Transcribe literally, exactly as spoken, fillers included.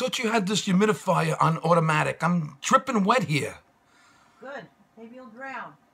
thought you had this humidifier on automatic. I'm dripping wet here. Good. Maybe you'll drown.